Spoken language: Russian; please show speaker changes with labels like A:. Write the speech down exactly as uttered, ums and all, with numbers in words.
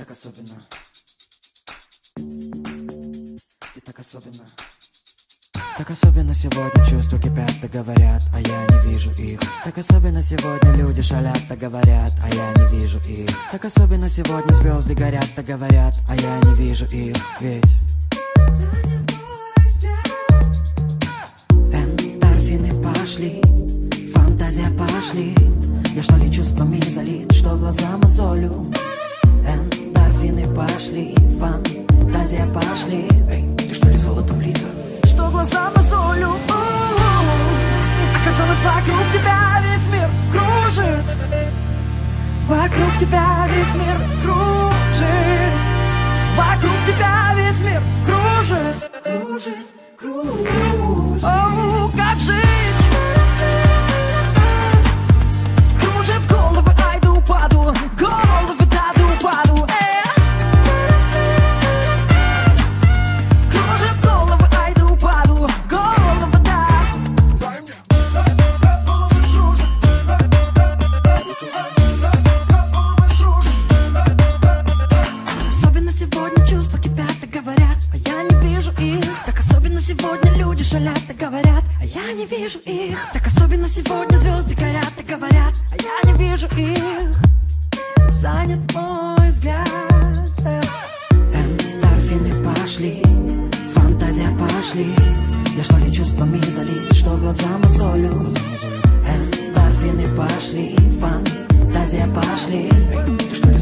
A: так особенно. Ты так особенно. Так особенно сегодня чувства кипят, да говорят, а я не вижу их. Так особенно сегодня люди шалят, да говорят, а я не вижу их. Так особенно сегодня звезды горят, да говорят, а я не вижу их. Ведь эндорфины пошли, фантазия пошли. Я что ли чувствами залит, что глаза мозолю. Эндорфины пошли, фантазия пошли. Эй, ты что ли золотом лита? Что глаза мозолю. Оказалось, вокруг тебя весь мир кружит. Вокруг тебя весь мир кружит. Вокруг тебя весь мир кружит. Кружит, кружит. Оу, как жить? Кружит головы, ай да упаду. Головы, да да упаду. Шалят, так говорят, а я не вижу их. Так особенно сегодня звезды горят, так говорят, а я не вижу их. Занят мой взгляд. Эндорфины пошли, фантазия пошли. Я что ли чувствами залит, что глаза мозолю. Эндорфины пошли, фантазия пошли. Ты что ли